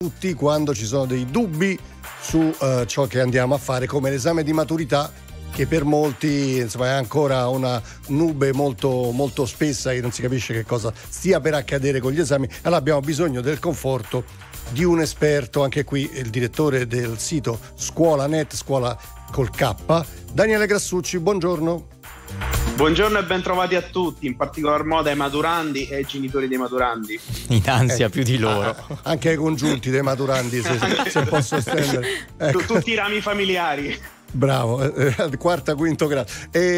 tutti quando ci sono dei dubbi su ciò che andiamo a fare, come l'esame di maturità, che per molti insomma è ancora una nube molto, molto spessa e non si capisce che cosa stia per accadere con gli esami. Allora abbiamo bisogno del conforto di un esperto, anche qui il direttore del sito Scuola.net, scuola col K, Daniele Grassucci, buongiorno. Buongiorno e ben trovati a tutti, in particolar modo ai maturandi e ai genitori dei maturandi. In ansia più di loro. Anche ai congiunti dei maturandi, se posso estendere. Ecco. Tutti i rami familiari. Bravo, quarta, quinto grado.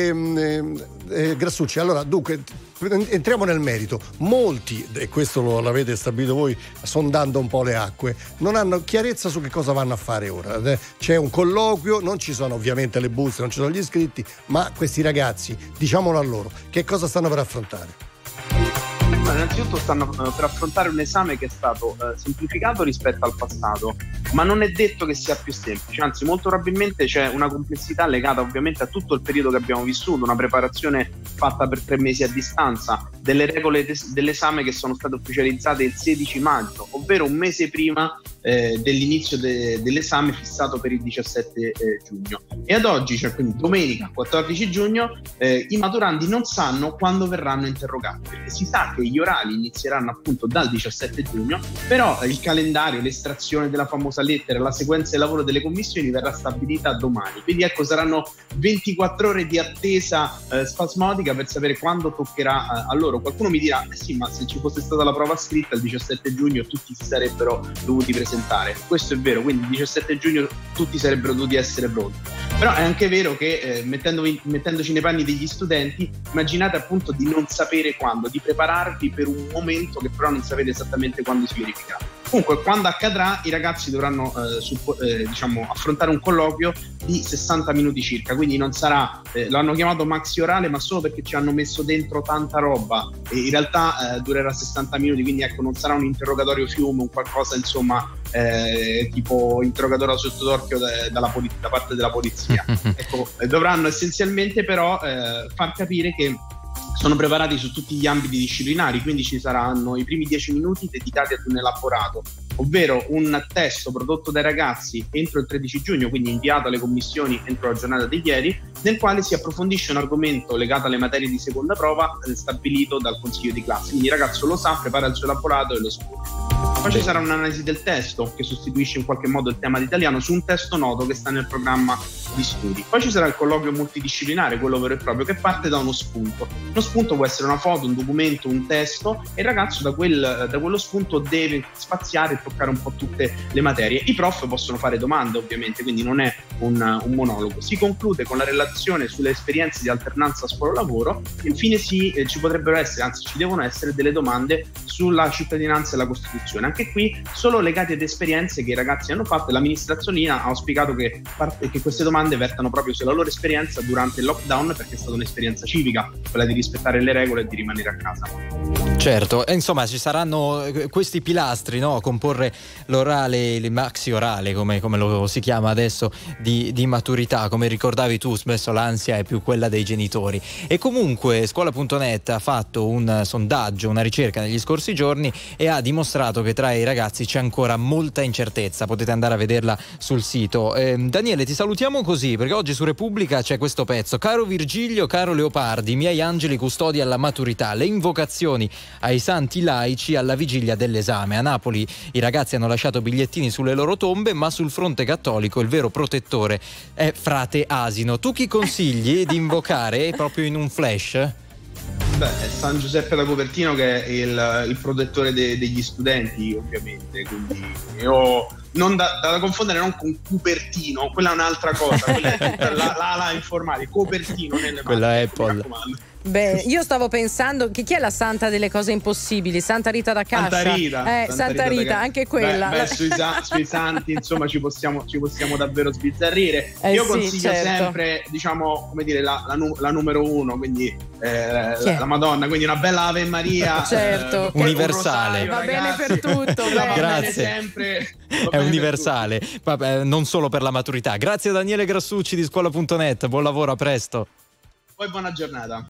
Grassucci, allora dunque entriamo nel merito. Molti, e questo l'avete stabilito voi sondando un po' le acque, non hanno chiarezza su che cosa vanno a fare ora. C'è un colloquio, non ci sono ovviamente le buste, non ci sono gli iscritti, ma questi ragazzi, diciamolo a loro, che cosa stanno per affrontare? Innanzitutto stanno per affrontare un esame che è stato semplificato rispetto al passato, ma non è detto che sia più semplice, anzi molto probabilmente c'è una complessità legata ovviamente a tutto il periodo che abbiamo vissuto, una preparazione fatta per 3 mesi a distanza, delle regole dell'esame che sono state ufficializzate il 16 maggio, ovvero un mese prima dell'inizio dell'esame fissato per il 17 giugno. E ad oggi, cioè quindi domenica 14 giugno, i maturandi non sanno quando verranno interrogati, perché si sa che gli orali inizieranno appunto dal 17 giugno, però il calendario, l'estrazione della famosa lettera, la sequenza di lavoro delle commissioni verrà stabilita domani. Quindi ecco, saranno 24 ore di attesa spasmodica per sapere quando toccherà a loro. Qualcuno mi dirà, sì, ma se ci fosse stata la prova scritta il 17 giugno tutti si sarebbero dovuti presentare. Questo è vero, quindi il 17 giugno tutti sarebbero dovuti essere pronti. Però è anche vero che mettendoci nei panni degli studenti, immaginate appunto di non sapere quando, di prepararvi per un momento che però non sapete esattamente quando si verificherà. Comunque, quando accadrà, i ragazzi dovranno affrontare un colloquio di 60 minuti circa, quindi non sarà, lo hanno chiamato maxi orale, ma solo perché ci hanno messo dentro tanta roba, e in realtà durerà 60 minuti, quindi ecco, non sarà un interrogatorio fiume, un qualcosa insomma tipo interrogatorio sotto torchio da parte della polizia. Ecco, dovranno essenzialmente però far capire che sono preparati su tutti gli ambiti disciplinari, quindi ci saranno i primi 10 minuti dedicati ad un elaborato, ovvero un testo prodotto dai ragazzi entro il 13 giugno, quindi inviato alle commissioni entro la giornata di ieri, nel quale si approfondisce un argomento legato alle materie di seconda prova stabilito dal consiglio di classe. Quindi il ragazzo lo sa, prepara il suo elaborato e lo espone. Poi ci sarà un'analisi del testo che sostituisce in qualche modo il tema d'italiano su un testo noto che sta nel programma di studi. Poi ci sarà il colloquio multidisciplinare, quello vero e proprio, che parte da uno spunto. Lo spunto può essere una foto, un documento, un testo, e il ragazzo da quello spunto deve spaziare e toccare un po' tutte le materie. I prof possono fare domande ovviamente, quindi non è un monologo. Si conclude con la relazione sulle esperienze di alternanza scuola-lavoro e infine ci potrebbero essere, anzi ci devono essere delle domande sulla cittadinanza e la Costituzione. Anche qui solo legati ad esperienze che i ragazzi hanno fatto, e l'amministrazione ha auspicato che queste domande vertano proprio sulla loro esperienza durante il lockdown, perché è stata un'esperienza civica, quella di rispettare le regole e di rimanere a casa. Certo, e insomma ci saranno questi pilastri, no? Comporre l'orale, il maxi orale, come lo si chiama adesso, di maturità. Come ricordavi tu, spesso l'ansia è più quella dei genitori. E comunque Scuola.net ha fatto un sondaggio, una ricerca negli scorsi giorni, e ha dimostrato che tra i ragazzi c'è ancora molta incertezza. Potete andare a vederla sul sito. Daniele, ti salutiamo così, perché oggi su Repubblica c'è questo pezzo: caro Virgilio, caro Leopardi, miei angeli custodi alla maturità, le invocazioni ai santi laici alla vigilia dell'esame. A Napoli i ragazzi hanno lasciato bigliettini sulle loro tombe, ma sul fronte cattolico il vero protettore è frate Asino. Tu chi consigli di invocare proprio in un flash? Beh, San Giuseppe da Copertino, che è il protettore degli studenti, ovviamente, quindi io non da confondere non con Cupertino, quella è un'altra cosa, quella è la informatica, Copertino nelle quella mani, Apple. Beh, io stavo pensando chi è la santa delle cose impossibili? Santa Rita da Cascia. Santa Rita, anche quella. Sui santi insomma ci possiamo davvero sbizzarrire. Io consiglio sempre, diciamo, come dire, la numero 1, quindi la Madonna, quindi una bella Ave Maria, certo, universale. Va bene per tutto. Grazie. Sempre, è universale. Vabbè, non solo per la maturità. Grazie a Daniele Grassucci di Scuola.net. Buon lavoro, a presto. Poi buona giornata.